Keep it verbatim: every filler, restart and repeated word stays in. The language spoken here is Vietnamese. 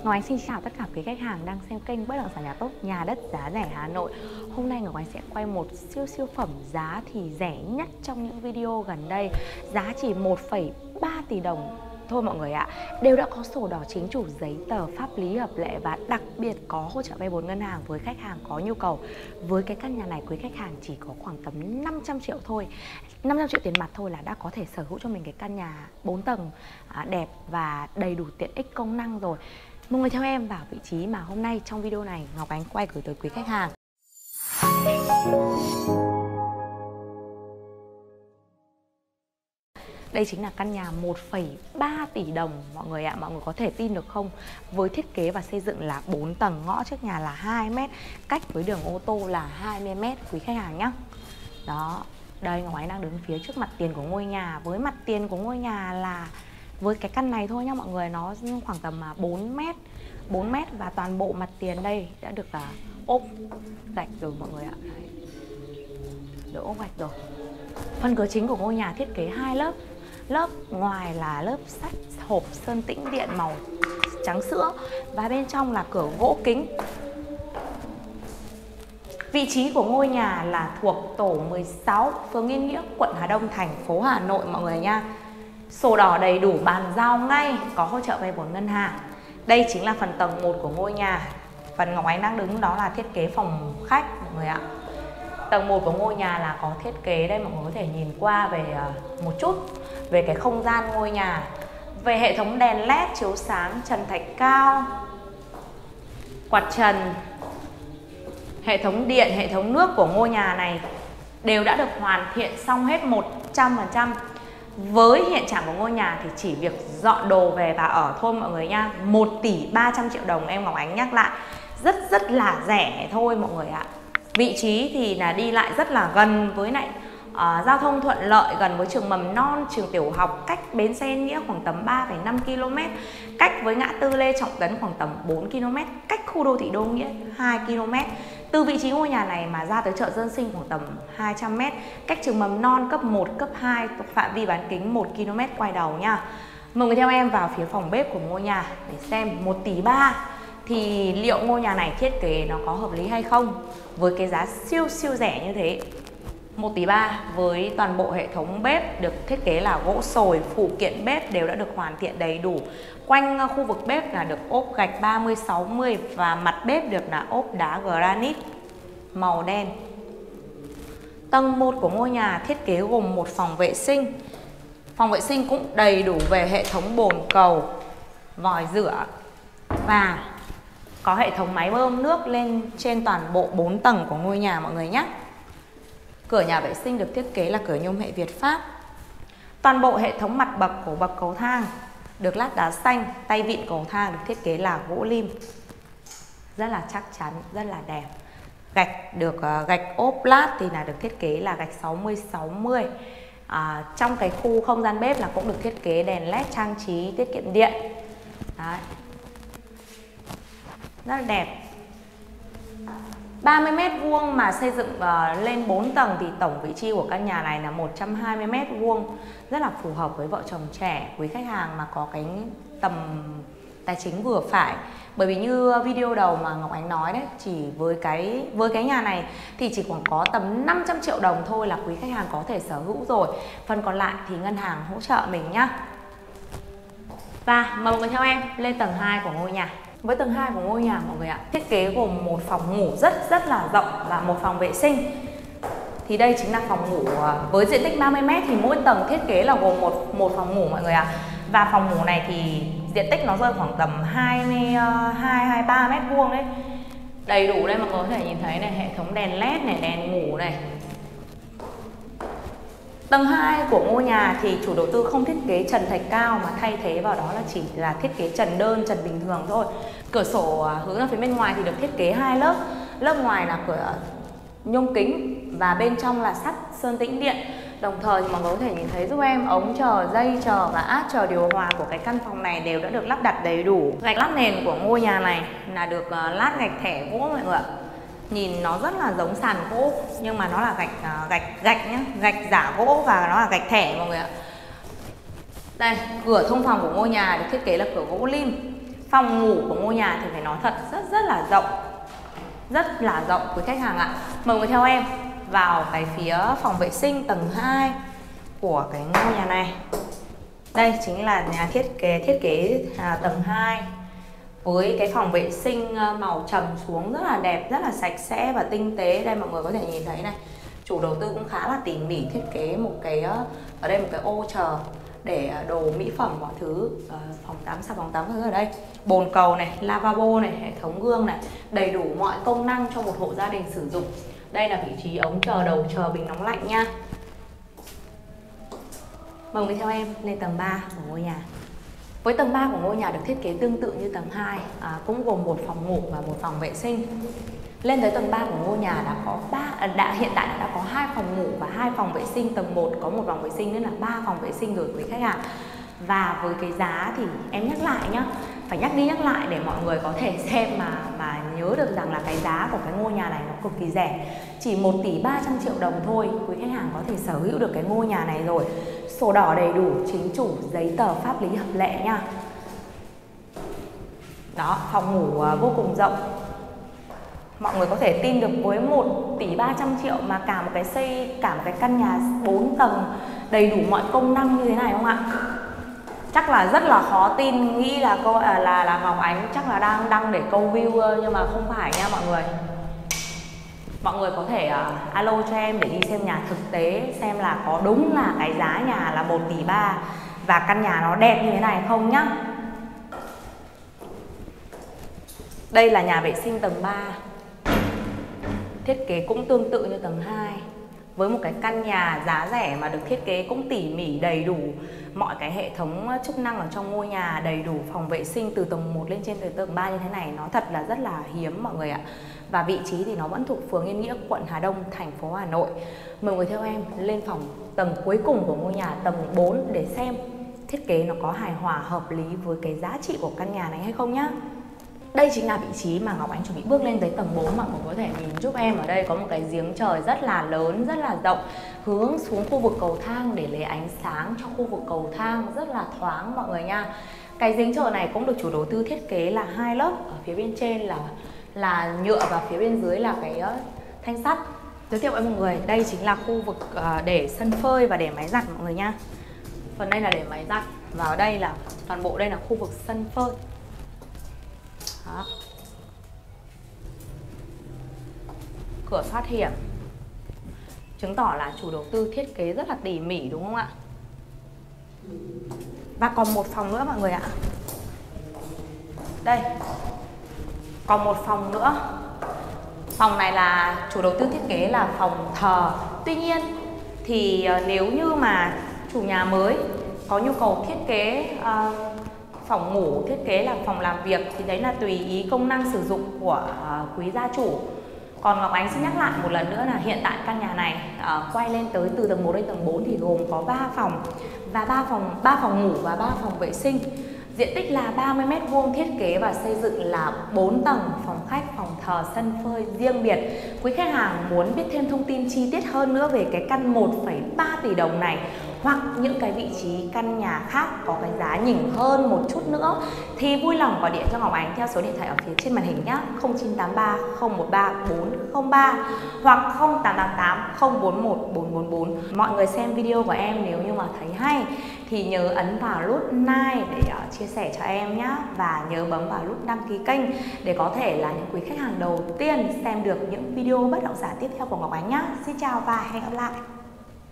Ngọc Ánh xin chào tất cả quý khách hàng đang xem kênh Bất động sản nhà tốt, nhà đất giá rẻ Hà Nội. Hôm nay Ngọc Ánh sẽ quay một siêu siêu phẩm giá thì rẻ nhất trong những video gần đây. Giá chỉ một phẩy ba tỷ đồng thôi mọi người ạ. Đều đã có sổ đỏ chính chủ, giấy tờ pháp lý hợp lệ và đặc biệt có hỗ trợ vay vốn ngân hàng với khách hàng có nhu cầu. Với cái căn nhà này quý khách hàng chỉ có khoảng tầm năm trăm triệu thôi. năm trăm triệu tiền mặt thôi là đã có thể sở hữu cho mình cái căn nhà bốn tầng đẹp và đầy đủ tiện ích công năng rồi. Mọi người theo em vào vị trí mà hôm nay trong video này Ngọc Ánh quay gửi tới quý khách hàng. Đây chính là căn nhà một phẩy ba tỷ đồng mọi người ạ. Mọi người có thể tin được không? Với thiết kế và xây dựng là bốn tầng, ngõ trước nhà là hai mét, cách với đường ô tô là hai mươi mét quý khách hàng nhé. Đó, đây Ngọc Ánh đang đứng phía trước mặt tiền của ngôi nhà. Với mặt tiền của ngôi nhà là với cái căn này thôi nhá mọi người, nó khoảng tầm bốn mét, bốn mét và toàn bộ mặt tiền đây đã được là ốp gạch rồi mọi người ạ. Đấy, được ốp gạch rồi. Phần cửa chính của ngôi nhà thiết kế hai lớp. Lớp ngoài là lớp sắt hộp sơn tĩnh điện màu trắng sữa và bên trong là cửa gỗ kính. Vị trí của ngôi nhà là thuộc tổ mười sáu, phường Yên Nghĩa, quận Hà Đông, thành phố Hà Nội mọi người nha. Sổ đỏ đầy đủ, bàn giao ngay, có hỗ trợ vay vốn ngân hàng. Đây chính là phần tầng một của ngôi nhà. Phần Ngọc Ánh đang đứng đó là thiết kế phòng khách mọi người ạ. Tầng một của ngôi nhà là có thiết kế đây, mọi người có thể nhìn qua về một chút về cái không gian ngôi nhà. Về hệ thống đèn led chiếu sáng, trần thạch cao, quạt trần, hệ thống điện, hệ thống nước của ngôi nhà này đều đã được hoàn thiện xong hết một trăm phần trăm. Với hiện trạng của ngôi nhà thì chỉ việc dọn đồ về và ở thôi mọi người nha. Một tỷ ba trăm triệu đồng em Ngọc Ánh nhắc lại. Rất rất là rẻ thôi mọi người ạ. Vị trí thì là đi lại rất là gần với lại uh, giao thông thuận lợi, gần với trường mầm non, trường tiểu học, cách bến xe Nghĩa khoảng tầm ba phẩy năm ki lô mét, cách với ngã tư Lê Trọng Tấn khoảng tầm bốn ki lô mét, cách khu đô thị Đô Nghĩa hai ki lô mét. Từ vị trí ngôi nhà này mà ra tới chợ Dân Sinh khoảng tầm hai trăm mét, cách trường mầm non cấp một, cấp hai, phạm vi bán kính một ki lô mét quay đầu nha. Mời người theo em vào phía phòng bếp của ngôi nhà để xem một tỷ ba thì liệu ngôi nhà này thiết kế nó có hợp lý hay không với cái giá siêu siêu rẻ như thế. Một tỷ ba với toàn bộ hệ thống bếp được thiết kế là gỗ sồi, phụ kiện bếp đều đã được hoàn thiện đầy đủ. Quanh khu vực bếp là được ốp gạch ba mươi sáu mươi và mặt bếp được là ốp đá granite màu đen. Tầng một của ngôi nhà thiết kế gồm một phòng vệ sinh. Phòng vệ sinh cũng đầy đủ về hệ thống bồn cầu, vòi rửa và có hệ thống máy bơm nước lên trên toàn bộ bốn tầng của ngôi nhà mọi người nhé. Cửa nhà vệ sinh được thiết kế là cửa nhôm hệ Việt Pháp. Toàn bộ hệ thống mặt bậc của bậc cầu thang được lát đá xanh, tay vịn cầu thang được thiết kế là gỗ lim. Rất là chắc chắn, rất là đẹp. Gạch được uh, gạch ốp lát thì là được thiết kế là gạch sáu mươi sáu mươi. À, trong cái khu không gian bếp là cũng được thiết kế đèn led trang trí tiết kiệm điện. Đấy. Rất là đẹp. ba mươi mét vuông mà xây dựng uh, lên bốn tầng thì tổng vị trí của căn nhà này là một trăm hai mươi mét vuông. Rất là phù hợp với vợ chồng trẻ, quý khách hàng mà có cái tầm tài chính vừa phải. Bởi vì như video đầu mà Ngọc Ánh nói đấy, chỉ với cái với cái nhà này thì chỉ khoảng có tầm năm trăm triệu đồng thôi là quý khách hàng có thể sở hữu rồi. Phần còn lại thì ngân hàng hỗ trợ mình nhá. Và mời mọi người theo em lên tầng hai của ngôi nhà. Với tầng hai của ngôi nhà mọi người ạ, thiết kế gồm một phòng ngủ rất rất là rộng và một phòng vệ sinh. Thì đây chính là phòng ngủ với diện tích ba mươi mét thì mỗi tầng thiết kế là gồm một một phòng ngủ mọi người ạ. Và phòng ngủ này thì diện tích nó rơi khoảng tầm hai mươi hai hai mươi ba mét vuông đấy. Đầy đủ đây mọi người có thể nhìn thấy này, hệ thống đèn led này, đèn ngủ này. Tầng hai của ngôi nhà thì chủ đầu tư không thiết kế trần thạch cao mà thay thế vào đó là chỉ là thiết kế trần đơn, trần bình thường thôi. Cửa sổ hướng ra phía bên ngoài thì được thiết kế hai lớp. Lớp ngoài là cửa nhôm kính và bên trong là sắt sơn tĩnh điện. Đồng thời thì mọi người có thể nhìn thấy giúp em ống chờ, dây chờ và át chờ điều hòa của cái căn phòng này đều đã được lắp đặt đầy đủ. Gạch lát nền của ngôi nhà này là được lát gạch thẻ gỗ mọi người ạ. Nhìn nó rất là giống sàn gỗ nhưng mà nó là gạch gạch gạch nhá, gạch giả gỗ và nó là gạch thẻ mọi người ạ. Đây, cửa thông phòng của ngôi nhà được thiết kế là cửa gỗ lim. Phòng ngủ của ngôi nhà thì phải nói thật rất rất là rộng, rất là rộng quý khách hàng ạ. Mời người theo em vào cái phía phòng vệ sinh tầng hai của cái ngôi nhà này. Đây chính là nhà thiết kế thiết kế à, tầng hai với cái phòng vệ sinh màu trầm xuống rất là đẹp, rất là sạch sẽ và tinh tế. Đây mọi người có thể nhìn thấy này, chủ đầu tư cũng khá là tỉ mỉ thiết kế một cái ở đây một cái ô chờ để đồ mỹ phẩm mọi thứ, phòng tắm, xà phòng tắm các thứ ở đây, bồn cầu này, lavabo này, hệ thống gương này, đầy đủ mọi công năng cho một hộ gia đình sử dụng. Đây là vị trí ống chờ đầu chờ bình nóng lạnh nha. Mời người theo em lên tầng ba của ngôi nhà. Với tầng ba của ngôi nhà được thiết kế tương tự như tầng hai, à, cũng gồm một phòng ngủ và một phòng vệ sinh. Lên tới tầng ba của ngôi nhà đã có ba đã hiện tại đã có hai phòng ngủ và hai phòng vệ sinh. Tầng một có một phòng vệ sinh nữa là ba phòng vệ sinh rồi quý khách hàng. Và với cái giá thì em nhắc lại nhá, phải nhắc đi nhắc lại để mọi người có thể xem mà mà nhớ được rằng là cái giá của cái ngôi nhà này nó cực kỳ rẻ, chỉ một tỷ ba trăm triệu đồng thôi. Quý khách hàng có thể sở hữu được cái ngôi nhà này rồi. Sổ đỏ đầy đủ, chính chủ, giấy tờ pháp lý hợp lệ nha. Đó, phòng ngủ vô cùng rộng. Mọi người có thể tin được với một tỷ ba trăm triệu mà cả một cái xây cả một cái căn nhà bốn tầng đầy đủ mọi công năng như thế này không ạ? Chắc là rất là khó tin, nghĩ là cô là là, là Ngọc Ánh chắc là đang đăng để câu view, nhưng mà không phải nha mọi người. Mọi người có thể uh, alo cho em để đi xem nhà thực tế, xem là có đúng là cái giá nhà là một tỷ ba và căn nhà nó đẹp như thế này không nhá. Đây là nhà vệ sinh tầng ba. Thiết kế cũng tương tự như tầng hai, với một cái căn nhà giá rẻ mà được thiết kế cũng tỉ mỉ, đầy đủ mọi cái hệ thống chức năng ở trong ngôi nhà, đầy đủ phòng vệ sinh từ tầng một lên trên tới tầng ba như thế này, nó thật là rất là hiếm mọi người ạ. Và vị trí thì nó vẫn thuộc phường Yên Nghĩa, quận Hà Đông, thành phố Hà Nội. Mời người theo em lên phòng tầng cuối cùng của ngôi nhà, tầng bốn, để xem thiết kế nó có hài hòa hợp lý với cái giá trị của căn nhà này hay không nhá. Đây chính là vị trí mà Ngọc Ánh chuẩn bị bước lên tới tầng bốn. Mọi người có thể nhìn giúp em, ở đây có một cái giếng trời rất là lớn, rất là rộng, hướng xuống khu vực cầu thang để lấy ánh sáng cho khu vực cầu thang rất là thoáng mọi người nha. Cái giếng trời này cũng được chủ đầu tư thiết kế là hai lớp, ở phía bên trên là là nhựa và phía bên dưới là cái thanh sắt. Giới thiệu với mọi người, đây chính là khu vực để sân phơi và để máy giặt mọi người nha. Phần đây là để máy giặt và ở đây là toàn bộ đây là khu vực sân phơi. Đó. Cửa thoát hiểm, chứng tỏ là chủ đầu tư thiết kế rất là tỉ mỉ đúng không ạ? Và còn một phòng nữa mọi người ạ. Đây, còn một phòng nữa. Phòng này là chủ đầu tư thiết kế là phòng thờ. Tuy nhiên thì nếu như mà chủ nhà mới có nhu cầu thiết kế uh, phòng ngủ, thiết kế là phòng làm việc thì đấy là tùy ý công năng sử dụng của uh, quý gia chủ. Còn Ngọc Ánh xin nhắc lại một lần nữa là hiện tại căn nhà này uh, quay lên tới từ tầng một đến tầng bốn thì gồm có ba phòng và ba phòng ba phòng ngủ và ba phòng vệ sinh. Diện tích là ba mươi mét vuông, thiết kế và xây dựng là bốn tầng, phòng khách, phòng thờ, sân phơi riêng biệt. Quý khách hàng muốn biết thêm thông tin chi tiết hơn nữa về cái căn một phẩy ba tỷ đồng này hoặc những cái vị trí căn nhà khác có cái giá nhỉnh hơn một chút nữa thì vui lòng gọi điện cho Ngọc Ánh theo số điện thoại ở phía trên màn hình nhé, không chín tám ba không một ba bốn không ba hoặc không tám tám tám không bốn một bốn bốn bốn. Mọi người xem video của em nếu như mà thấy hay thì nhớ ấn vào nút like để uh, chia sẻ cho em nhé, và nhớ bấm vào nút đăng ký kênh để có thể là những quý khách hàng đầu tiên xem được những video bất động sản tiếp theo của Ngọc Ánh nhé. Xin chào và hẹn gặp lại.